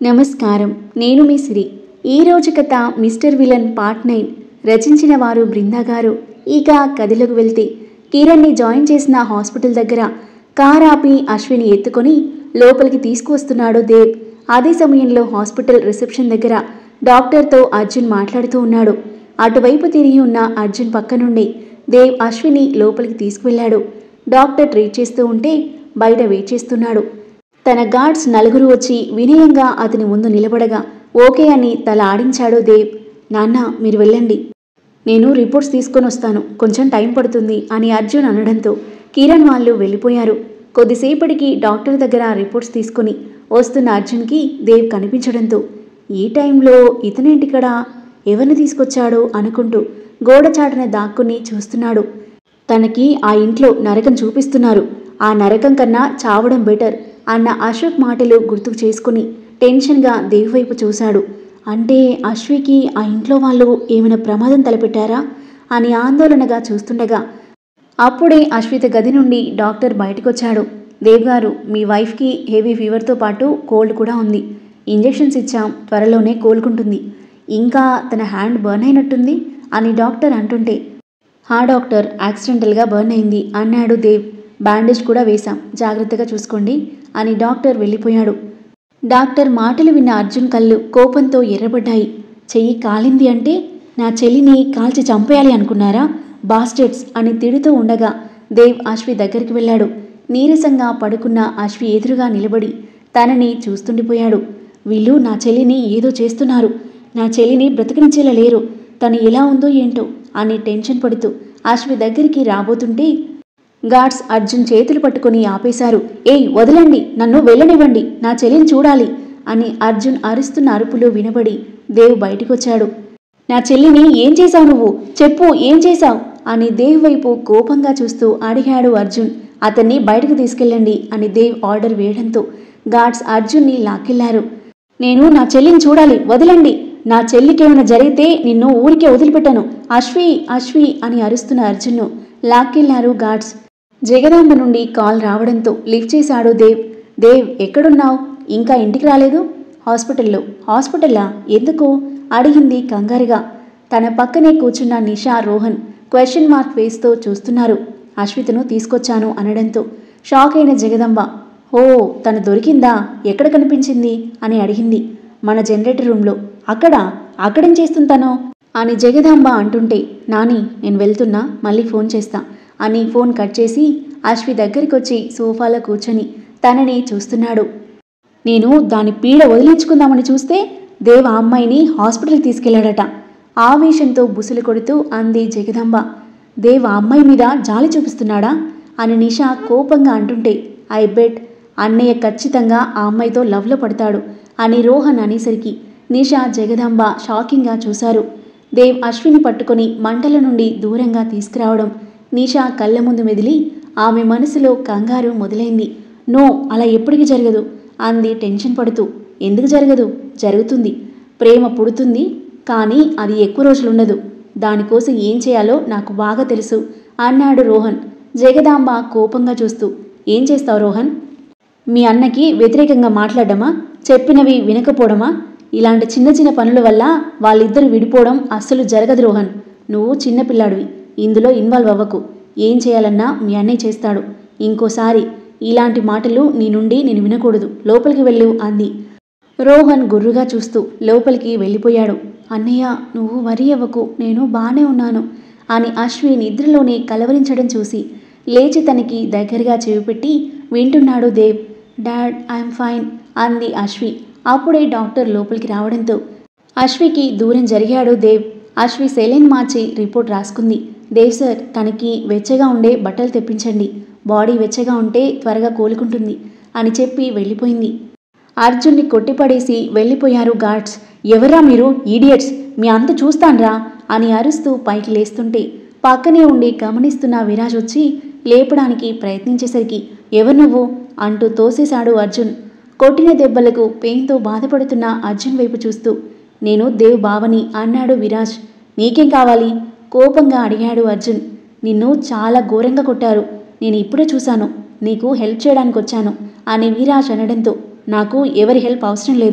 నమస్కారం. నేను మీ సిరి. ఈరోజు కథ మిస్టర్ విలన్ పార్ట్ 9 రచించిన వారు బృందా గారు. ఇక కథలోకి వెళ్తే కిరణ్ని జాయిన్ చేసిన హాస్పిటల్ దగ్గర కార్ ఆపి అశ్విని ఎత్తుకొని లోపలికి తీసుకువస్తున్నాడు దేవ్. అదే సమయంలో హాస్పిటల్ రిసెప్షన్ దగ్గర డాక్టర్తో అర్జున్ మాట్లాడుతూ ఉన్నాడు. అటువైపు తిరిగి ఉన్న అర్జున్ పక్క నుండి దేవ్ అశ్విని లోపలికి తీసుకువెళ్ళాడు. డాక్టర్ ట్రీట్ చేస్తూ ఉంటే బయట వెయిట్ చేస్తున్నాడు. తన గార్డ్స్ నలుగురు వచ్చి వినయంగా అతని ముందు నిలబడగా ఓకే అని తల ఆడించాడు దేవ్. నాన్న, మీరు వెళ్ళండి, నేను రిపోర్ట్స్ తీసుకొని వస్తాను, కొంచెం టైం పడుతుంది అని అర్జున్ అనడంతో కిరణ్ వాళ్ళు వెళ్ళిపోయారు. కొద్దిసేపటికి డాక్టర్ దగ్గర రిపోర్ట్స్ తీసుకొని వస్తున్న అర్జున్కి దేవ్ కనిపించడంతో ఈ టైంలో ఇతనేంటిక్కడ, ఎవరిని తీసుకొచ్చాడో అనుకుంటూ గోడ చాటున దాక్కుని చూస్తున్నాడు. తనకి ఆ ఇంట్లో నరకం చూపిస్తున్నారు, ఆ నరకం కన్నా చావడం బెటర్ అన్న అశోక్ మాటలు గుర్తుకు చేసుకుని టెన్షన్గా దేవ్ వైపు చూశాడు. అంటే అశ్వికి ఆ ఇంట్లో వాళ్ళు ఏమైనా ప్రమాదం తలపెట్టారా అని ఆందోళనగా చూస్తుండగా అప్పుడే అశ్విత గది నుండి డాక్టర్ బయటకొచ్చాడు. దేవ్ గారు, మీ వైఫ్కి హెవీ ఫీవర్తో పాటు కోల్డ్ కూడా ఉంది. ఇంజెక్షన్స్ ఇచ్చాం, త్వరలోనే కోలుకుంటుంది. ఇంకా తన హ్యాండ్ బర్న్ అయినట్టుంది అని డాక్టర్ అంటుంటే హా డాక్టర్, యాక్సిడెంటల్గా బర్న్ అయింది అన్నాడు దేవ్. బ్యాండేజ్ కూడా వేశాం, జాగ్రత్తగా చూసుకోండి అని డాక్టర్ వెళ్ళిపోయాడు. డాక్టర్ మాటలు విన్న అర్జున్ కళ్ళు కోపంతో ఎర్రబడ్డాయి. చెయ్యి కాలింది అంటే నా చెల్లిని కాల్చి చంపేయాలి అనుకున్నారా బాస్టర్డ్స్ అని తిడుతూ ఉండగా దేవ్ అశ్వి దగ్గరికి వెళ్ళాడు. నీరసంగా పడుకున్న అశ్వి ఎదురుగా నిలబడి తనని చూస్తుండిపోయాడు. వీళ్ళు నా చెల్లిని ఏదో చేస్తున్నారు, నా చెల్లిని బ్రతికించేలా లేరు, తను ఎలా ఉందో ఏంటో అని టెన్షన్ పడుతూ అశ్వి దగ్గరికి రాబోతుంటే గార్డ్స్ అర్జున్ చేతులు పట్టుకుని ఆపేశారు. ఏయ్ వదలండి, నన్ను వెళ్ళనివ్వండి, నా చెల్లిని చూడాలి అని అర్జున్ అరుస్తున్న అరుపులు వినబడి దేవ్ బయటకొచ్చాడు. నా చెల్లిని ఏం చేశావు నువ్వు, చెప్పు, ఏం చేశావు అని దేవ్ వైపు కోపంగా చూస్తూ అడిగాడు అర్జున్. అతన్ని బయటకు తీసుకెళ్ళండి అని దేవ్ ఆర్డర్ వేయడంతో గార్డ్స్ అర్జున్ని లాక్కెళ్లారు. నేను నా చెల్లిని చూడాలి, వదలండి, నా చెల్లికేమైనా జరిగితే నిన్ను ఊరికే వదిలిపెట్టాను, అశ్వి అశ్వి అని అరుస్తున్న అర్జున్ను లాక్కెళ్లారు గార్డ్స్. జగదాంబ నుండి కాల్ రావడంతో లిఫ్ట్ చేశాడు దేవ్. దేవ్, ఎక్కడున్నావు, ఇంకా ఇంటికి రాలేదు? హాస్పిటల్లో. హాస్పిటల్లా, ఎందుకు అడిగింది కంగారుగా. తన పక్కనే కూర్చున్న నిషా, రోహన్ క్వశ్చన్ మార్క్ ఫేస్తో చూస్తున్నారు. అశ్వితను తీసుకొచ్చాను అనడంతో షాక్ అయిన జగదాంబ, ఓ తను దొరికిందా, ఎక్కడ కనిపించింది అని అడిగింది. మన జనరేటర్ రూమ్లో. అక్కడేం చేస్తుంటానో అని జగదాంబ అంటుంటే నాని, నేను వెళ్తున్నా, మళ్ళీ ఫోన్ చేస్తా అని ఫోన్ కట్ చేసి అశ్వి దగ్గరికొచ్చి సోఫాలో కూర్చొని తనని చూస్తున్నాడు. నేను దాని పీడ వదిలించుకుందామని చూస్తే దేవ్ ఆ అమ్మాయిని హాస్పిటల్కి తీసుకెళ్లాడట. ఆవేశంతో బుసలు కొడుతూ అంది జగదాంబ. దేవ్ ఆ అమ్మాయి మీద జాలి చూపిస్తున్నాడా అని నిషా కోపంగా అంటుంటే ఐ బెట్ అన్నయ్య ఖచ్చితంగా ఆ అమ్మాయితో లవ్లో పడతాడు అని రోహన్ అనేసరికి నిషా, జగదాంబ షాకింగ్గా చూశారు. దేవ్ అశ్విని పట్టుకొని మంటల నుండి దూరంగా తీసుకురావడం నిషా కళ్ళ ముందు మెదిలి ఆమె మనసులో కంగారు మొదలైంది. నో, అలా ఎప్పటికీ జరగదు అంది టెన్షన్ పడుతూ. ఎందుకు జరగదు? జరుగుతుంది. ప్రేమ పుడుతుంది, కానీ అది ఎక్కువ రోజులుండదు. దానికోసం ఏం చేయాలో నాకు బాగా తెలుసు అన్నాడు రోహన్. జగదాంబ కోపంగా చూస్తూ ఏం చేస్తావు రోహన్? మీ అన్నకి వ్యతిరేకంగా మాట్లాడమా, చెప్పినవి వినకపోవడమా? ఇలాంటి చిన్న చిన్న పనుల వల్ల వాళ్ళిద్దరూ విడిపోవడం అస్సలు జరగదు రోహన్. నువ్వు చిన్నపిల్లాడివి, ఇందులో ఇన్వాల్వ్ అవ్వకు. ఏం చేయాలన్నా మీ అన్నయ్య చేస్తాడు. ఇంకోసారి ఇలాంటి మాటలు నీ నుండి నేను వినకూడదు, లోపలికి వెళ్ళు అంది. రోహన్ గుర్రుగా చూస్తూ లోపలికి వెళ్ళిపోయాడు. అన్నయ్య, నువ్వు వరి అవ్వకు, నేను బానే ఉన్నాను అని అశ్వి నిద్రలోనే కలవరించడం చూసి లేచి తనకి దగ్గరగా చెవిపెట్టి వింటున్నాడు దేవ్. డాడ్, ఐఎమ్ ఫైన్ అంది అశ్వి. అప్పుడే డాక్టర్ లోపలికి రావడంతో అశ్వికి దూరం జరిగాడు దేవ్. అశ్వి సెలైన్ మార్చి రిపోర్ట్ రాసుకుంది. దేవ్ సార్, తనకి వెచ్చగా ఉండే బట్టలు తెప్పించండి, బాడీ వెచ్చగా ఉంటే త్వరగా కోలుకుంటుంది అని చెప్పి వెళ్ళిపోయింది. అర్జున్ని కొట్టిపడేసి వెళ్ళిపోయారు గార్డ్స్. ఎవరా మీరు ఈడియట్స్, మీ అంత చూస్తాన్రా అని అరుస్తూ పైకి లేస్తుంటే పక్కనే ఉండి గమనిస్తున్న విరాజ్ వచ్చి లేపడానికి ప్రయత్నించేసరికి ఎవరు నువ్వు అంటూ తోసేశాడు అర్జున్. కొట్టిన దెబ్బలకు పెయిన్తో బాధపడుతున్న అర్జున్ వైపు చూస్తూ నేను దేవ్ బావని అన్నాడు విరాజ్. నీకేం కావాలి కోపంగా అడిగాడు అర్జున్. నిన్ను చాలా ఘోరంగా కొట్టారు, నేను ఇప్పుడే చూశాను, నీకు హెల్ప్ చేయడానికి వచ్చాను అని విరాజ్ అనడంతో నాకు ఎవరి హెల్ప్ అవసరం లేదు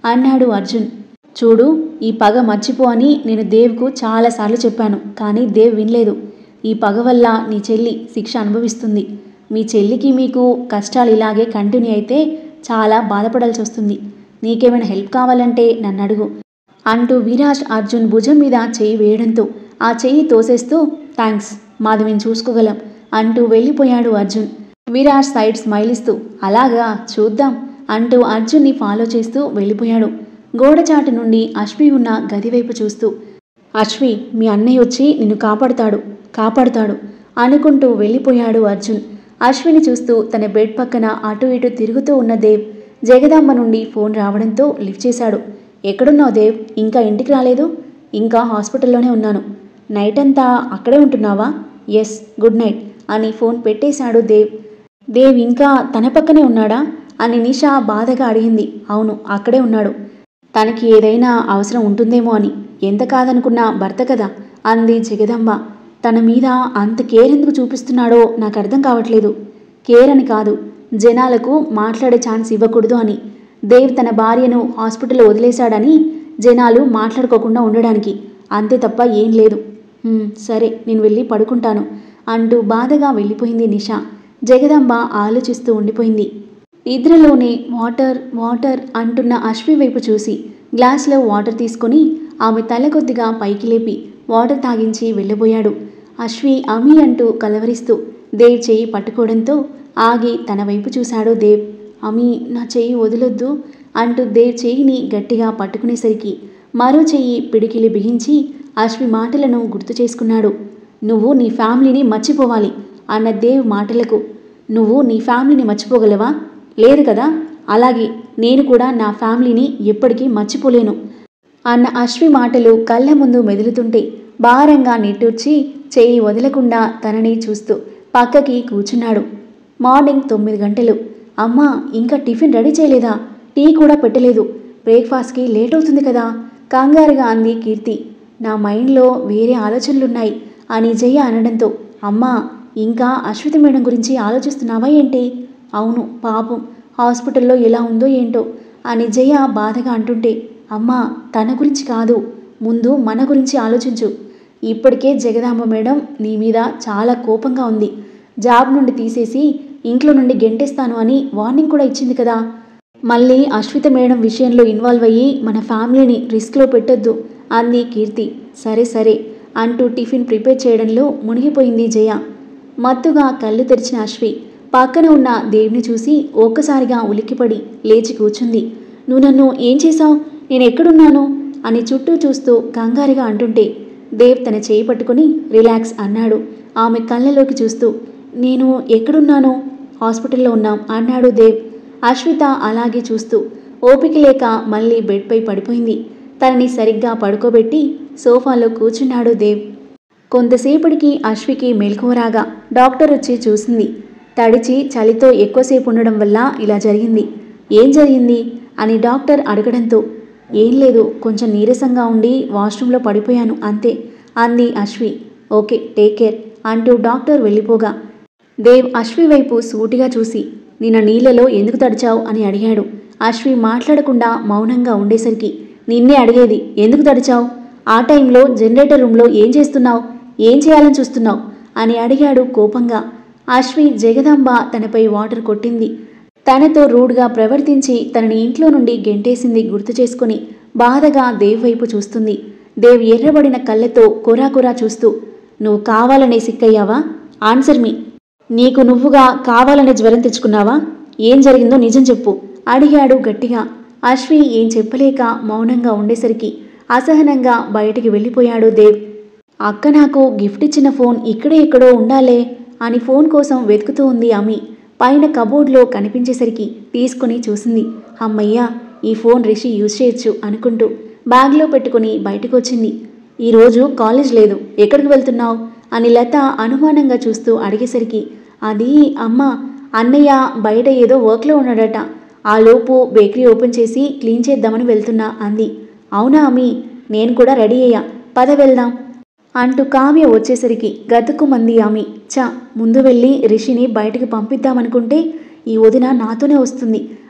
అన్నాడు అర్జున్. చూడు, ఈ పగ మర్చిపో అని నేను దేవ్కు చాలాసార్లు చెప్పాను, కానీ దేవ్ వినలేదు. ఈ పగ వల్ల నీ చెల్లి శిక్ష అనుభవిస్తుంది. మీ చెల్లికి మీకు కష్టాలు ఇలాగే కంటిన్యూ అయితే చాలా బాధపడాల్సి వస్తుంది. నీకేమైనా హెల్ప్ కావాలంటే నన్ను అడుగు అంటూ విరాజ్ అర్జున్ భుజం మీద చెయ్యి వేయడంతో ఆ చెయ్యి తోసేస్తూ థ్యాంక్స్, మాది మేము చూసుకోగలం అంటూ వెళ్ళిపోయాడు అర్జున్. విరాజ్ సైడ్ స్మైల్ ఇస్తూ అలాగా, చూద్దాం అంటూ అర్జున్ని ఫాలో చేస్తూ వెళ్ళిపోయాడు. గోడచాటు నుండి అశ్వి ఉన్న గది వైపు చూస్తూ అశ్వి, మీ అన్నయ్య వచ్చి నిన్ను కాపాడుతాడు అనుకుంటూ వెళ్ళిపోయాడు అర్జున్. అశ్విని చూస్తూ తన బెడ్ పక్కన అటు ఇటు తిరుగుతూ ఉన్న దేవ్ జగదాంబ నుండి ఫోన్ రావడంతో లిఫ్ట్ చేశాడు. ఎక్కడున్నావు దేవ్? ఇంకా ఇంటికి రాలేదు? ఇంకా హాస్పిటల్లోనే ఉన్నాను. నైట్ అంతా అక్కడే ఉంటున్నావా? ఎస్, గుడ్ నైట్ అని ఫోన్ పెట్టేశాడు దేవ్. దేవ్ ఇంకా తన పక్కనే ఉన్నాడా అని నిషా బాధగా అడిగింది. అవును, అక్కడే ఉన్నాడు. తనకి ఏదైనా అవసరం ఉంటుందేమో అని. ఎంత కాదనుకున్నా భర్త కదా అంది జగదాంబ. తన మీద అంత కేర్ ఎందుకు చూపిస్తున్నాడో నాకు అర్థం కావట్లేదు. కేర్ అని కాదు, జనాలకు మాట్లాడే ఛాన్స్ ఇవ్వకూడదు అని. దేవ్ తన భార్యను హాస్పిటల్లో వదిలేశాడని జనాలు మాట్లాడుకోకుండా ఉండడానికి, అంతే తప్ప ఏం లేదు. సరే, నేను వెళ్ళి పడుకుంటాను అంటూ బాధగా వెళ్ళిపోయింది నిషా. జగదాంబ ఆలోచిస్తూ ఉండిపోయింది. నిద్రలోనే వాటర్ వాటర్ అంటున్న అశ్వి వైపు చూసి గ్లాస్లో వాటర్ తీసుకొని ఆమె తల కొద్దిగా పైకి లేపి వాటర్ తాగించి వెళ్ళబోయాడు. అశ్వి అమి అంటూ కలవరిస్తూ దేవ్ చెయ్యి పట్టుకోవడంతో ఆగి తన వైపు చూశాడు దేవ్. అమి, నా చెయ్యి వదలొద్దు అంటూ దేవ్ చెయ్యిని గట్టిగా పట్టుకునేసరికి మరో చెయ్యి పిడికిలి బిగించి అశ్వి మాటలను గుర్తు చేసుకున్నాడు. నువ్వు నీ ఫ్యామిలీని మర్చిపోవాలి అన్న దేవ్ మాటలకు నువ్వు నీ ఫ్యామిలీని మర్చిపోగలవా? లేదు కదా, అలాగే నేను కూడా నా ఫ్యామిలీని ఎప్పటికీ మర్చిపోలేను అన్న అశ్వి మాటలు కళ్ళ ముందు మెదులుతుంటే భారంగా నిట్టూర్చి చెయ్యి వదలకుండా తనని చూస్తూ పక్కకి కూర్చున్నాడు. మార్నింగ్ 9 గంటలు. అమ్మా, ఇంకా టిఫిన్ రెడీ చేయలేదా? టీ కూడా పెట్టలేదు. బ్రేక్ఫాస్ట్కి లేట్ అవుతుంది కదా కంగారుగా అంది కీర్తి. నా మైండ్లో వేరే ఆలోచనలున్నాయి అని జయ అనడంతో అమ్మా, ఇంకా అశ్విత మేడం గురించి ఆలోచిస్తున్నావా ఏంటి? అవును, పాపం హాస్పిటల్లో ఎలా ఉందో ఏంటో అని జయ బాధగా అంటుంటే అమ్మా, తన గురించి కాదు, ముందు మన గురించి ఆలోచించు. ఇప్పటికే జగదాంబ మేడం నీ మీద చాలా కోపంగా ఉంది. జాబ్ నుండి తీసేసి ఇంట్లో నుండి గెంటేస్తాను అని వార్నింగ్ కూడా ఇచ్చింది కదా. మళ్ళీ అశ్విత మేడం విషయంలో ఇన్వాల్వ్ అయ్యి మన ఫ్యామిలీని రిస్క్లో పెట్టొద్దు అంది కీర్తి. సరే సరే అంటూ టిఫిన్ ప్రిపేర్ చేయడంలో మునిగిపోయింది జయ. మత్తుగా కళ్ళు తెరిచిన అశ్వి పక్కన ఉన్న దేవ్ని చూసి ఒక్కసారిగా ఉలిక్కిపడి లేచి కూర్చుంది. నువ్వు నన్ను ఏం చేశావు? నేను ఎక్కడున్నాను అని చుట్టూ చూస్తూ కంగారుగా అంటుంటే దేవ్ తన చేయి పట్టుకుని రిలాక్స్ అన్నాడు. ఆమె కళ్ళలోకి చూస్తూ నేను ఎక్కడున్నాను? హాస్పిటల్లో ఉన్నాం అన్నాడు దేవ్. అశ్విత అలాగే చూస్తూ ఓపిక లేక మళ్ళీ బెడ్పై పడిపోయింది. తనని సరిగ్గా పడుకోబెట్టి సోఫాలో కూర్చున్నాడు దేవ్. కొంతసేపటికి అశ్వికి మెలకువ రాగా డాక్టర్ వచ్చి చూసింది. తడిచి చలితో ఎక్కువసేపు ఉండడం వల్ల ఇలా జరిగింది. ఏం జరిగింది అని డాక్టర్ అడగడంతో ఏం లేదు, కొంచెం నీరసంగా ఉండి వాష్రూమ్లో పడిపోయాను అంతే అంది అశ్వి. ఓకే, టేక్ కేర్ అంటూ డాక్టర్ వెళ్ళిపోగా దేవ్ అశ్వి వైపు సూటిగా చూసి నిన్న నీళ్ళలో ఎందుకు తడిచావు అని అడిగాడు. అశ్వి మాట్లాడకుండా మౌనంగా ఉండేసరికి నిన్నే అడిగేది, ఎందుకు తడిచావు? ఆ టైంలో జనరేటర్ రూమ్లో ఏం చేస్తున్నావు? ఏం చేయాలని చూస్తున్నావు అని అడిగాడు కోపంగా. అశ్వి జగదాంబ తనపై వాటర్ కొట్టింది, తనతో రూడ్గా ప్రవర్తించి తనని ఇంట్లో నుండి గెంటేసింది గుర్తు చేసుకుని బాధగా దేవ్ వైపు చూస్తుంది. దేవ్ ఎర్రబడిన కళ్ళతో కొరాకొరా చూస్తూ నువ్వు కావాలనే సిక్కయ్యావా? ఆన్సర్ మీ. నీకు నువ్వుగా కావాలనే జ్వరం తెచ్చుకున్నావా? ఏం జరిగిందో నిజం చెప్పు అడిగాడు గట్టిగా. అశ్వి ఏం చెప్పలేక మౌనంగా ఉండేసరికి అసహనంగా బయటికి వెళ్ళిపోయాడు దేవ్. అక్క నాకు గిఫ్ట్ ఇచ్చిన ఫోన్ ఇక్కడే ఎక్కడో ఉండాలే అని ఫోన్ కోసం వెతుకుతూ ఉంది అమి. పైన కబోర్డ్లో కనిపించేసరికి తీసుకుని చూసింది. అమ్మయ్యా, ఈ ఫోన్ రిషి యూజ్ చేయొచ్చు అనుకుంటూ బ్యాగ్లో పెట్టుకుని బయటకు వచ్చింది. ఈరోజు కాలేజ్ లేదు, ఎక్కడికి వెళ్తున్నావు అని లత అనుమానంగా చూస్తూ అడిగేసరికి అది అమ్మ, అన్నయ్య బయట ఏదో వర్క్లో ఉన్నాడట, ఆ లోపు బేకరీ ఓపెన్ చేసి క్లీన్ చేద్దామని వెళ్తున్నా అంది. అవునా అమ్మి, నేను కూడా రెడీ అయ్యా, పద వెళ్దాం అంటూ కావ్య వచ్చేసరికి గతుక్కుమంది ఆమె. ముందు వెళ్ళి రిషిని బయటికి పంపిద్దామనుకుంటే ఈ వదిన నాతోనే వస్తుంది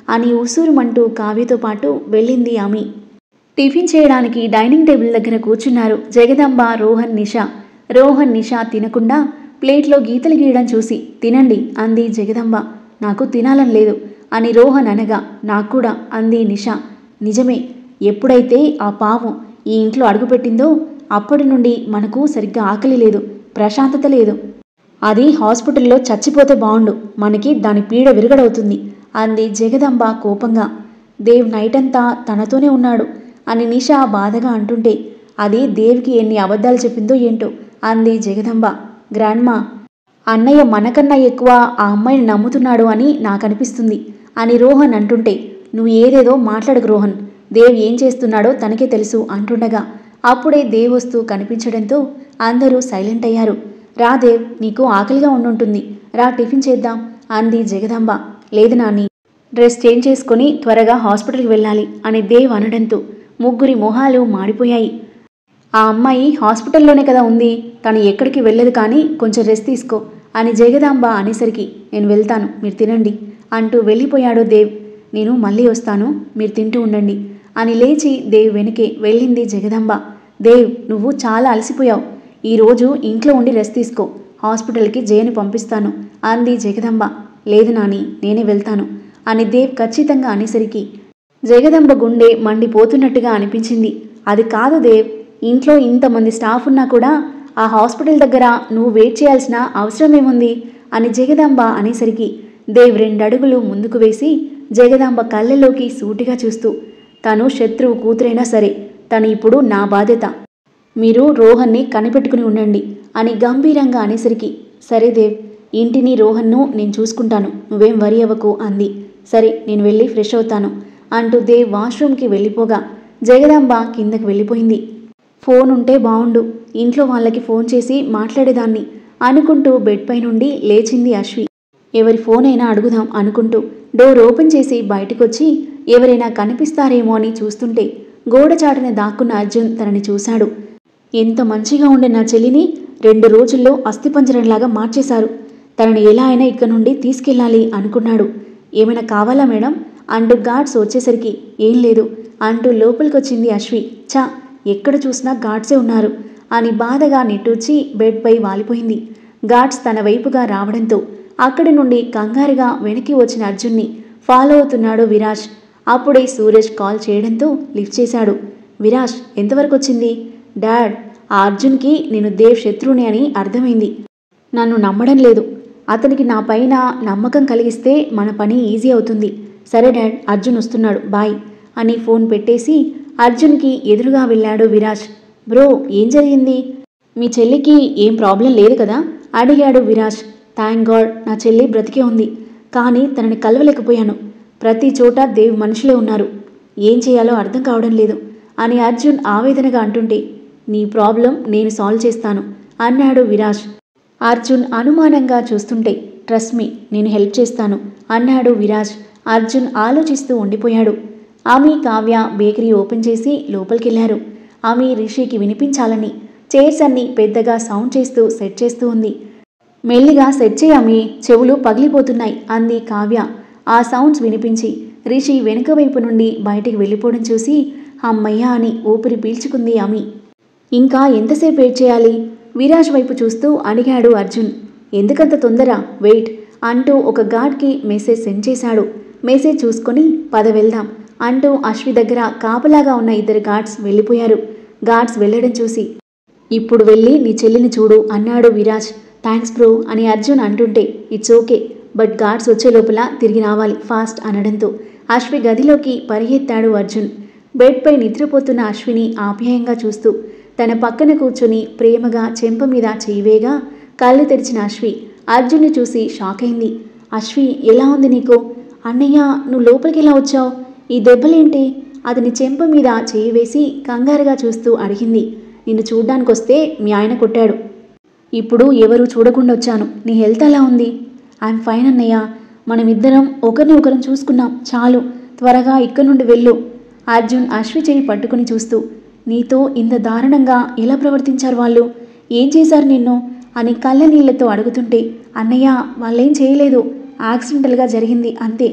అని ఉసూరుమంటూ కావ్యతో పాటు వెళ్ళింది ఆమె. టిఫిన్ చేయడానికి డైనింగ్ టేబుల్ దగ్గర కూర్చున్నారు జగదంబ, రోహన్, నిషా. రోహన్, నిషా తినకుండా ప్లేట్లో గీతలు గీయడం చూసి తినండి అంది జగదంబ. నాకు తినాలని లేదు అని రోహన్ అనగా నాకు కూడా అంది నిషా. నిజమే, ఎప్పుడైతే ఆ పాము ఈ ఇంట్లో అడుగుపెట్టిందో అప్పటి నుండి మనకు సరిగ్గా ఆకలి లేదు, ప్రశాంతత లేదు. అది హాస్పిటల్లో చచ్చిపోతే బావుండు, మనకి దాని పీడ విరగడవుతుంది అంది జగదంబ కోపంగా. దేవ్ నైటంతా తనతోనే ఉన్నాడు అని నిషా బాధగా అంటుంటే అది దేవ్కి ఎన్ని అబద్ధాలు చెప్పిందో ఏంటో అంది జగదంబ. గ్రాండ్మా, అన్నయ్య మనకన్నా ఎక్కువ ఆ అమ్మాయిని నమ్ముతున్నాడు అని నాకనిపిస్తుంది అని రోహన్ అంటుంటే నువ్వు ఏదేదో మాట్లాడకు రోహన్, దేవ్ ఏం చేస్తున్నాడో తనకే తెలుసు అంటుండగా అప్పుడే దేవ్ వస్తూ కనిపించడంతో అందరూ సైలెంట్ అయ్యారు. రా దేవ్, నీకు ఆకలిగా ఉండుంటుంది, రా టిఫిన్ చేద్దాం అంది జగదంబ. లేదు నాని, డ్రెస్ చేంజ్ చేసుకుని త్వరగా హాస్పిటల్కి వెళ్ళాలి అని దేవ్ అనడంతో ముగ్గురి మొహాలు మాడిపోయాయి. ఆ అమ్మాయి హాస్పిటల్లోనే కదా ఉంది, తను ఎక్కడికి వెళ్ళదు, కానీ కొంచెం రెస్ట్ తీసుకో అని జగదాంబ అనేసరికి నేను వెళ్తాను, మీరు తినండి అంటూ వెళ్ళిపోయాడు దేవ్. నేను మళ్ళీ వస్తాను, మీరు తింటూ ఉండండి అని లేచి దేవ్ వెనుకే వెళ్ళింది జగదంబ. దేవ్, నువ్వు చాలా అలసిపోయావు, ఈరోజు ఇంట్లో ఉండి రెస్ట్ తీసుకో, హాస్పిటల్కి జయని పంపిస్తాను అంది జగదంబ. లేదు నాని, నేనే వెళ్తాను అని దేవ్ ఖచ్చితంగా అనేసరికి జగదంబ గుండె మండిపోతున్నట్టుగా అనిపించింది. అది కాదు దేవ్, ఇంట్లో ఇంతమంది స్టాఫ్ ఉన్నా కూడా ఆ హాస్పిటల్ దగ్గర నువ్వు వెయిట్ చేయాల్సిన అవసరం ఏముంది అని జగదంబ అనేసరికి దేవ్ 2 అడుగులు ముందుకు వేసి జగదంబ కళ్ళలోకి సూటిగా చూస్తూ, తను శత్రువు కూతురైనా సరే తను ఇప్పుడు నా బాధ్యత, మీరు రోహన్ని కనిపెట్టుకుని ఉండండి అని గంభీరంగా అనేసరికి సరే దేవ్, ఇంటిని రోహన్ను నేను చూసుకుంటాను, నువ్వేం వరి అవ్వకు అంది. సరే, నేను వెళ్ళి ఫ్రెష్ అవుతాను అంటూ దేవ్ వాష్రూమ్కి వెళ్ళిపోగా జగదంబ కిందకి వెళ్ళిపోయింది. ఫోన్ ఉంటే బావుండు, ఇంట్లో వాళ్ళకి ఫోన్ చేసి మాట్లాడేదాన్ని అనుకుంటూ బెడ్ పై నుండి లేచింది అశ్వి. ఎవరి ఫోన్ అయినా అడుగుదాం అనుకుంటూ డోర్ ఓపెన్ చేసి బయటకొచ్చి ఎవరైనా కనిపిస్తారేమో అని చూస్తుంటే గోడచాటున దాక్కున్న అర్జున్ తనని చూశాడు. ఎంత మంచిగా ఉండే నా చెల్లిని 2 రోజుల్లో అస్థిపంజరంలాగా మార్చేశారు, తనని ఎలా అయినా ఇక్కడ నుండి తీసుకెళ్ళాలి అనుకున్నాడు. ఏమైనా కావాలా మేడం అంటూ గార్డ్స్ వచ్చేసరికి ఏం లేదు అంటూ లోపలికొచ్చింది అశ్వి. చా, ఎక్కడ చూసినా గార్డ్సే ఉన్నారు అని బాధగా నిట్టూర్చి బెడ్పై వాలిపోయింది. గార్డ్స్ తన వైపుగా రావడంతో అక్కడి నుండి కంగారుగా వెనక్కి వచ్చిన అర్జున్ని ఫాలో అవుతున్నాడు విరాజ్. అప్పుడే సూరజ్ కాల్ చేయడంతో లిఫ్ట్ చేశాడు. విరాజ్, ఎంతవరకు వచ్చింది? డాడ్, ఆ అర్జున్కి నేను దేవ్ శత్రువుని అని అర్థమైంది, నన్ను నమ్మడం లేదు, అతనికి నా పైన నమ్మకం కలిగిస్తే మన పని ఈజీ అవుతుంది. సరే డాడ్, అర్జున్ వస్తున్నాడు, బాయ్ అని ఫోన్ పెట్టేసి అర్జున్కి ఎదురుగా వెళ్ళాడు విరాజ్. బ్రో, ఏం జరిగింది? మీ చెల్లికి ఏం ప్రాబ్లం లేదు కదా అడిగాడు విరాజ్. థ్యాంక్ గాడ్, నా చెల్లి బ్రతికే ఉంది, కానీ తనని కలవలేకపోయాను, ప్రతి చోట దేవ్ మనుషులే ఉన్నారు, ఏం చేయాలో అర్థం కావడం లేదు అని అర్జున్ ఆవేదనగా అంటుంటే నీ ప్రాబ్లం నేను సాల్వ్ చేస్తాను అన్నాడు విరాజ్. అర్జున్ అనుమానంగా చూస్తుంటే ట్రస్ట్ మీ, నేను హెల్ప్ చేస్తాను అన్నాడు విరాజ్. అర్జున్ ఆలోచిస్తూ ఉండిపోయాడు. ఆమె కావ్య బేకరీ ఓపెన్ చేసి లోపలికెళ్లారు. ఆమె రిషికి వినిపించాలని చైర్స్ అన్ని పెద్దగా సౌండ్ చేస్తూ సెట్ చేస్తూ ఉంది. మెల్లిగా సెట్ చేయమి, చెవులు పగిలిపోతున్నాయి అంది కావ్య. ఆ సౌండ్స్ వినిపించి రిషి వెనుక వైపు నుండి బయటికి వెళ్ళిపోవడం చూసి అమ్మయ్యా అని ఊపిరి పీల్చుకుంది ఆమె. ఇంకా ఎంతసేపు వెయిట్ చేయాలి? విరాజ్ వైపు చూస్తూ అడిగాడు అర్జున్. ఎందుకంత తొందర, వెయిట్ అంటూ ఒక గార్డ్కి మెసేజ్ సెండ్ చేశాడు. మెసేజ్ చూసుకొని పద వెళ్దాం అంటూ అశ్వి దగ్గర కాపలాగా ఉన్న 2 గార్డ్స్ వెళ్ళిపోయారు. గార్డ్స్ వెళ్ళడం చూసి ఇప్పుడు వెళ్ళి నీ చెల్లిని చూడు అన్నాడు విరాజ్. థ్యాంక్స్ బ్రో అని అర్జున్ అంటుంటే ఇట్స్ ఓకే, బట్ గార్డ్స్ వచ్చే లోపల తిరిగి రావాలి ఫాస్ట్ అనడంతో అశ్వి గదిలోకి పరిగెత్తాడు అర్జున్. బెడ్పై నిద్రపోతున్న అశ్విని ఆప్యాయంగా చూస్తూ తన పక్కన కూర్చొని ప్రేమగా చెంప మీద చేయివేగా కళ్ళు తెరిచిన అశ్వి అర్జున్ని చూసి షాక్ అయింది. అశ్వి, ఎలా ఉంది నీకు? అన్నయ్య, నువ్వు లోపలికి ఎలా వచ్చావు? ఈ దెబ్బలేంటి? అతని చెంప మీద చేయి వేసి కంగారుగా చూస్తూ అడిగింది. నిన్ను చూడ్డానికొస్తే మీ ఆయన కొట్టాడు, ఇప్పుడు ఎవరూ చూడకుండా వచ్చాను, నీ హెల్త్ ఎలా ఉంది? ఐఎమ్ ఫైన్ అన్నయ్య, మనమిద్దరం ఒకరిని ఒకరం చూసుకున్నాం, చాలు, త్వరగా ఇక్కడి నుండి వెళ్ళు. అర్జున్ అశ్వి చేయి పట్టుకుని చూస్తూ నీతో ఇంత దారుణంగా ఎలా ప్రవర్తించారు వాళ్ళు? ఏం చేశారు నిన్ను అని కళ్ళ నీళ్లతో అడుగుతుంటే అన్నయ్య, వాళ్ళేం చేయలేదు, యాక్సిడెంటల్గా జరిగింది అంతే,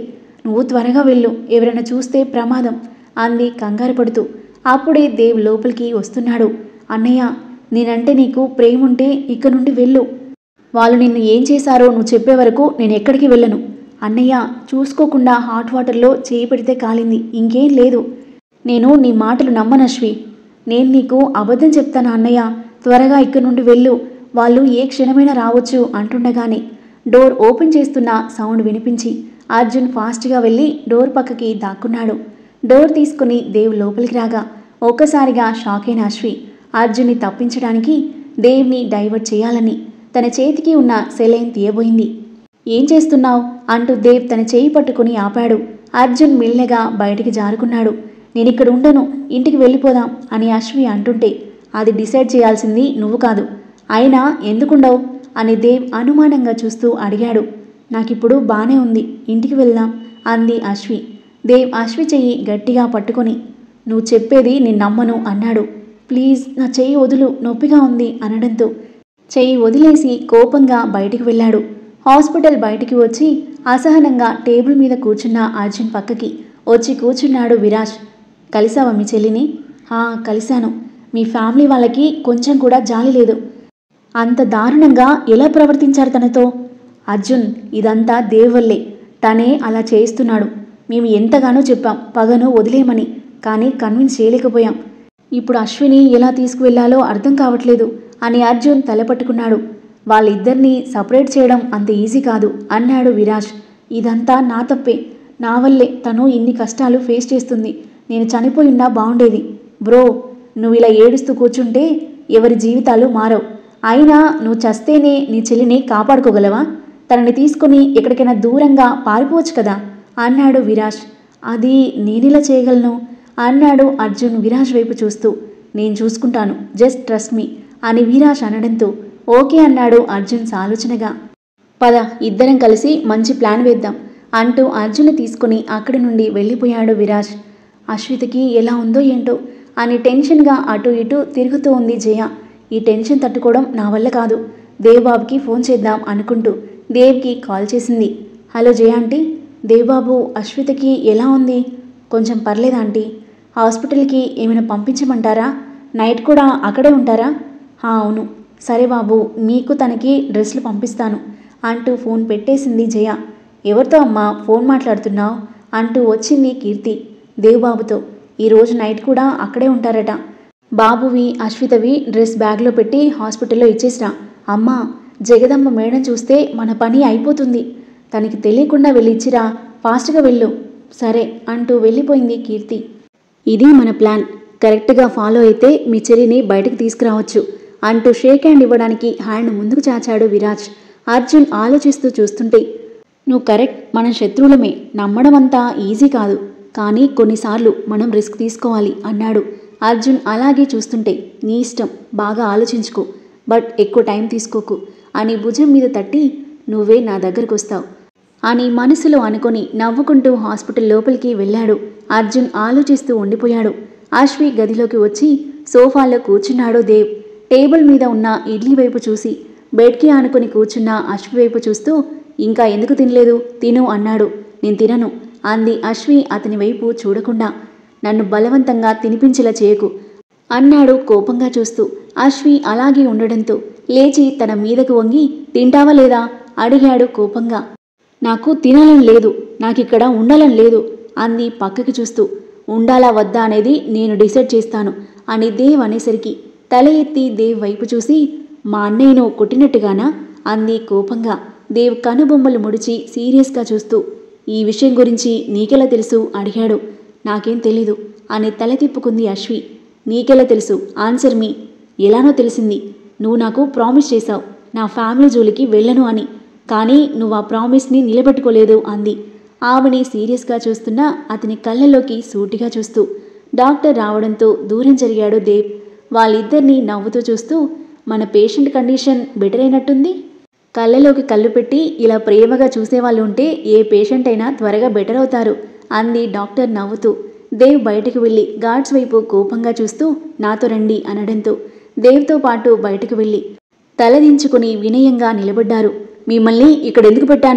నువ్వు త్వరగా వెళ్ళు, ఎవరైనా చూస్తే ప్రమాదం అంది కంగారు పడుతూ. అప్పుడే దేవ్ లోపలికి వస్తున్నాడు. అన్నయ్య, నేనంటే నీకు ప్రేమ ఉంటే ఇక నుండి వెళ్ళు. వాళ్ళు నిన్ను ఏం చేశారో నువ్వు చెప్పే వరకు నేను ఎక్కడికి వెళ్ళను. అన్నయ్య, చూసుకోకుండా హాట్ వాటర్లో చేయి పెడితే కాలింది, ఇంకేం లేదు. నేను నీ మాటలు నమ్మనశ్వి. నేను నీకు అబద్ధం చెప్తాను అన్నయ్య. త్వరగా ఇక్కడి నుండి వెళ్ళు, వాళ్ళు ఏ క్షణమైనా రావచ్చు అంటుండగానే డోర్ ఓపెన్ చేస్తున్న సౌండ్ వినిపించి అర్జున్ ఫాస్ట్గా వెళ్ళి డోర్ పక్కకి దాక్కున్నాడు. డోర్ తీసుకుని దేవ్ లోపలికి రాగా ఒక్కసారిగా షాక్ అయిన అశ్వి అర్జున్ని తప్పించడానికి దేవ్ని డైవర్ట్ చేయాలని తన చేతికి ఉన్న సెలైన్ తీయబోయింది. ఏం చేస్తున్నావు అంటూ దేవ్ తన చేయి పట్టుకుని ఆపాడు. అర్జున్ మెల్లగా బయటికి జారుకున్నాడు. నేనిక్కడ ఉండను, ఇంటికి వెళ్ళిపోదాం అని అశ్వి అంటుంటే అది డిసైడ్ చేయాల్సింది నువ్వు కాదు. అయినా ఎందుకుండవు అని దేవ్ అనుమానంగా చూస్తూ అడిగాడు. నాకిప్పుడు బానే ఉంది, ఇంటికి వెళ్దాం అంది అశ్వి. దేవ్ అశ్వి చెయ్యి గట్టిగా పట్టుకొని నువ్వు చెప్పేది నేను నమ్మను అన్నాడు. ప్లీజ్ నా చెయ్యి వదులు, నొప్పిగా ఉంది అనడంతో చెయ్యి వదిలేసి కోపంగా బయటికి వెళ్ళాడు. హాస్పిటల్ బయటికి వచ్చి అసహనంగా టేబుల్ మీద కూర్చున్న అర్జున్ పక్కకి వచ్చి కూర్చున్నాడు విరాజ్. కలిసావా మీ చెల్లిని? కలిశాను. మీ ఫ్యామిలీ వాళ్ళకి కొంచెం కూడా జాలి లేదు. అంత దారుణంగా ఎలా ప్రవర్తించారు తనతో? అర్జున్, ఇదంతా దేవ్ వల్లే. తనే అలా చేయిస్తున్నాడు. మేము ఎంతగానో చెప్పాం పగను వదిలేయమని, కానీ కన్విన్స్ చేయలేకపోయాం. ఇప్పుడు అశ్విని ఎలా తీసుకువెళ్లాలో అర్థం కావట్లేదు అని అర్జున్ తలపట్టుకున్నాడు. వాళ్ళిద్దరినీ సపరేట్ చేయడం అంత ఈజీ కాదు అన్నాడు విరాజ్. ఇదంతా నా తప్పే, నా వల్లే తను ఇన్ని కష్టాలు ఫేస్ చేస్తుంది. నేను చనిపోయినా బాగుండేది. బ్రో, నువ్వు ఇలా ఏడుస్తూ కూర్చుంటే ఎవరి జీవితాలు మారవు. అయినా నువ్వు చస్తేనే నీ చెల్లిని కాపాడుకోగలవా? తనని తీసుకుని ఎక్కడికైనా దూరంగా పారిపోవచ్చు కదా అన్నాడు విరాజ్. అది నేనిలా చేయగలను అన్నాడు అర్జున్ విరాజ్ వైపు చూస్తూ. నేను చూసుకుంటాను, జస్ట్ ట్రస్ట్ మీ అని విరాజ్ అనడంతో ఓకే అన్నాడు అర్జున్ సాలోచనగా. పద, ఇద్దరం కలిసి మంచి ప్లాన్ వేద్దాం అంటూ అర్జున్ని తీసుకుని అక్కడి నుండి వెళ్ళిపోయాడు విరాజ్. అశ్వితకి ఎలా ఉందో ఏంటో అని టెన్షన్గా అటు ఇటు తిరుగుతూ ఉంది జయ. ఈ టెన్షన్ తట్టుకోవడం నా వల్ల కాదు. దేవ్బాబుకి ఫోన్ చేద్దాం అనుకుంటూ దేవ్కి కాల్ చేసింది. హలో జయ ఆంటీ, దేవ్బాబు అశ్వితకి ఎలా ఉంది? కొంచెం పర్లేదు ఆంటీ. హాస్పిటల్కి ఏమైనా పంపించమంటారా? నైట్ కూడా అక్కడే ఉంటారా? అవును. సరే బాబు, మీకు తనకి డ్రెస్లు పంపిస్తాను అంటూ ఫోన్ పెట్టేసింది జయ. ఎవరితో అమ్మా ఫోన్ మాట్లాడుతున్నావు అంటూ వచ్చింది కీర్తి. దేవ్బాబుతో. ఈరోజు నైట్ కూడా అక్కడే ఉంటారట. బాబువి అశ్వితవి డ్రెస్ బ్యాగ్లో పెట్టి హాస్పిటల్లో ఇచ్చేసిరా. అమ్మా, జగదమ్మ మేడం చూస్తే మన పని అయిపోతుంది. తనకి తెలియకుండా వెళ్ళిచ్చిరా, ఫాస్ట్గా వెళ్ళు. సరే అంటూ వెళ్ళిపోయింది కీర్తి. ఇది మన ప్లాన్, కరెక్ట్గా ఫాలో అయితే మీ చెల్లిని బయటకు తీసుకురావచ్చు అంటూ షేక్ హ్యాండ్ ఇవ్వడానికి హ్యాండ్ ముందుకు చాచాడు విరాజ్. అర్జున్ ఆలోచిస్తూ చూస్తుంటే నువ్వు కరెక్ట్, మన శత్రువులమే, నమ్మడం అంతా ఈజీ కాదు, కానీ కొన్నిసార్లు మనం రిస్క్ తీసుకోవాలి అన్నాడు. అర్జున్ అలాగే చూస్తుంటే నీ ఇష్టం, బాగా ఆలోచించుకో, బట్ ఎక్కువ టైం తీసుకోకు అని భుజం మీద తట్టి నువ్వే నా దగ్గరకు వస్తావు అని మనసులో అనుకొని నవ్వుకుంటూ హాస్పిటల్ లోపలికి వెళ్ళాడు. అర్జున్ ఆలోచిస్తూ ఉండిపోయాడు. అశ్వి గదిలోకి వచ్చి సోఫాలో కూర్చున్నాడు దేవ్. టేబుల్ మీద ఉన్న ఇడ్లీ వైపు చూసి బెడ్కి ఆనుకొని కూర్చున్న అశ్వి వైపు చూస్తూ ఇంకా ఎందుకు తినలేదు, తిను అన్నాడు. నేను తినను అంది అశ్వి అతని వైపు చూడకుండా. నన్ను బలవంతంగా తినిపించేలా చేయకు అన్నాడు కోపంగా చూస్తూ. అశ్వి అలాగే ఉండడంతో లేచి తన మీదకు వంగి తింటావా లేదా అడిగాడు కోపంగా. నాకు తినాలని లేదు, నాకిక్కడ ఉండాలని లేదు అంది పక్కకి చూస్తూ. ఉండాలా వద్దా అనేది నేను డిసైడ్ చేస్తాను అని దేవ్ అనేసరికి తల ఎత్తి దేవ్ వైపు చూసి మా అన్నయ్యను కొట్టినట్టుగానా అంది కోపంగా. దేవ్ కనుబొమ్మలు ముడిచి సీరియస్గా చూస్తూ ఈ విషయం గురించి నీకెలా తెలుసు అడిగాడు. నాకేం తెలీదు అని తల తిప్పుకుంది అశ్వి. నీకెలా తెలుసు, ఆన్సర్ మీ. ఎలానో తెలిసింది, నువ్వు నాకు ప్రామిస్ చేశావు నా ఫ్యామిలీ జోలికి వెళ్ళను అని, కానీ నువ్వు ఆ ప్రామిస్ని నిలబెట్టుకోలేదు అంది. ఆమెని సీరియస్గా చూస్తున్నా అతని కళ్ళలోకి సూటిగా చూస్తూ. డాక్టర్ రావడంతో దూరం జరిగాడు దేవ్. వాళ్ళిద్దరినీ నవ్వుతూ చూస్తూ మన పేషెంట్ కండిషన్ బెటర్ అయినట్టుంది. కళ్ళలోకి కళ్ళు పెట్టి ఇలా ప్రేమగా చూసేవాళ్ళు ఉంటే ఏ పేషెంట్ అయినా త్వరగా బెటర్ అవుతారు అంది డాక్టర్ నవ్వుతూ. దేవ్ బయటకు వెళ్ళి గార్డ్స్ వైపు కోపంగా చూస్తూ నాతో రండి అనడంతో దేవ్తో పాటు బయటకు వెళ్ళి తలదించుకుని వినయంగా నిలబడ్డారు. మిమ్మల్ని ఇక్కడెందుకు పెట్టాను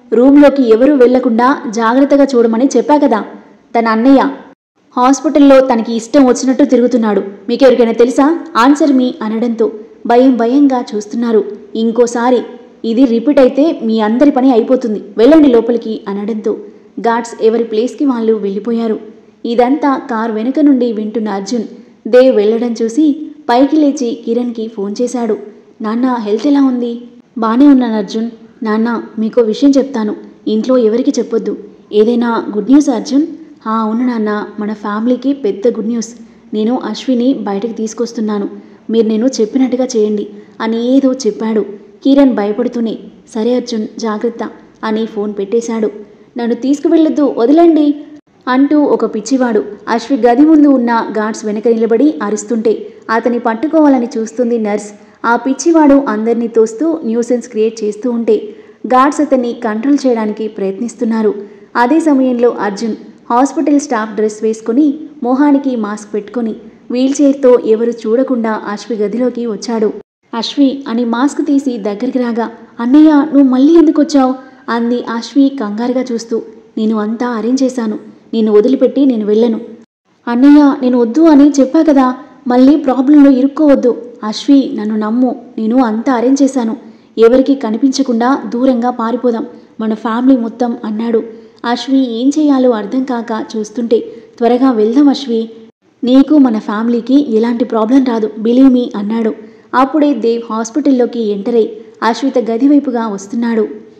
రూమ్లోకి ఎవరూ వెళ్లకుండా జాగ్రత్తగా చూడమని చెప్పా కదా. తన అన్నయ్య హాస్పిటల్లో తనకి ఇష్టం వచ్చినట్టు తిరుగుతున్నాడు. మీకెవరికైనా తెలుసా? ఆన్సర్ మీ అనడంతో భయంగా చూస్తున్నారు. ఇంకోసారి ఇది రిపీట్ అయితే మీ అందరి పని అయిపోతుంది, వెళ్ళండి లోపలికి అనడంతో గార్డ్స్ ఎవరి ప్లేస్కి వాళ్ళు వెళ్ళిపోయారు. ఇదంతా కార్ వెనుక నుండి వింటున్న అర్జున్ దేవ్ వెళ్ళడం చూసి పైకి లేచి కిరణ్కి ఫోన్ చేశాడు. నాన్న, హెల్త్ ఎలా ఉంది? బానే ఉన్నాను అర్జున్. నాన్న, మీకో విషయం చెప్తాను, ఇంట్లో ఎవరికి చెప్పొద్దు. ఏదైనా గుడ్ న్యూస్ అర్జున్? అవును నాన్న, మన ఫ్యామిలీకి పెద్ద గుడ్ న్యూస్. నేను అశ్విని బయటకు తీసుకొస్తున్నాను, మీరు నేను చెప్పినట్టుగా చేయండి అని ఏదో చెప్పాడు. కిరణ్ భయపడుతూనే సరే అర్జున్, జాగ్రత్త అని ఫోన్ పెట్టేశాడు. నన్ను తీసుకువెళ్ళొద్దు, వదలండి అంటూ ఒక పిచ్చివాడు అశ్వి గది ముందు ఉన్న గార్డ్స్ వెనక నిలబడి అరుస్తుంటే అతని పట్టుకోవాలని చూస్తుంది నర్స్. ఆ పిచ్చివాడు అందరినీ తోస్తూ న్యూసెన్స్ క్రియేట్ చేస్తూ ఉంటే గార్డ్స్ అతన్ని కంట్రోల్ చేయడానికి ప్రయత్నిస్తున్నారు. అదే సమయంలో అర్జున్ హాస్పిటల్ స్టాఫ్ డ్రెస్ వేసుకుని మొహానికి మాస్క్ పెట్టుకుని వీల్చైర్తో ఎవరు చూడకుండా అశ్వి గదిలోకి వచ్చాడు. అశ్వి అని మాస్క్ తీసి దగ్గరికి రాగా, అన్నయ్య నువ్వు మళ్ళీ ఎందుకు వచ్చావు అంది అశ్వి కంగారుగా చూస్తూ. నేను అంతా అరేంజ్ చేశాను, నిన్ను వదిలిపెట్టి నేను వెళ్ళను. అన్నయ్య, నేను వద్దు అని చెప్పా కదా, మళ్ళీ ప్రాబ్లంలో ఇరుక్కోవద్దు. అశ్వి, నన్ను నమ్ము, నేను అంతా అరేంజ్ చేశాను, ఎవరికి కనిపించకుండా దూరంగా పారిపోదాం మన ఫ్యామిలీ మొత్తం అన్నాడు. అశ్వి ఏం చేయాలో అర్థం కాక చూస్తుంటే త్వరగా వెళ్దాం అశ్వి, నీకు మన ఫ్యామిలీకి ఎలాంటి ప్రాబ్లం రాదు, బిలీవ్ మీ అన్నాడు. అప్పుడే దేవ్ హాస్పిటల్లోకి ఎంటర్ అయి అశ్విత గది వైపుగా వస్తున్నాడు.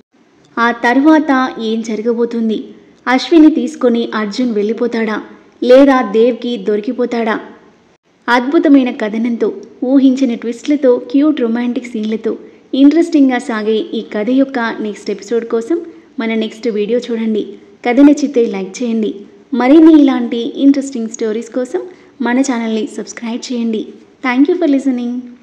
ఆ తర్వాత ఏం జరగబోతుంది? అశ్విని తీసుకొని అర్జున్ వెళ్ళిపోతాడా లేదా దేవ్కి దొరికిపోతాడా? అద్భుతమైన కథనంతో, ఊహించిన ట్విస్ట్లతో, క్యూట్ రొమాంటిక్ సీన్లతో ఇంట్రెస్టింగ్గా సాగే ఈ కథ యొక్క నెక్స్ట్ ఎపిసోడ్ కోసం మన నెక్స్ట్ వీడియో చూడండి. కథ నచ్చితే లైక్ చేయండి. మరిన్ని ఇలాంటి ఇంట్రెస్టింగ్ స్టోరీస్ కోసం మన ఛానల్ని సబ్స్క్రైబ్ చేయండి. Thank you for listening.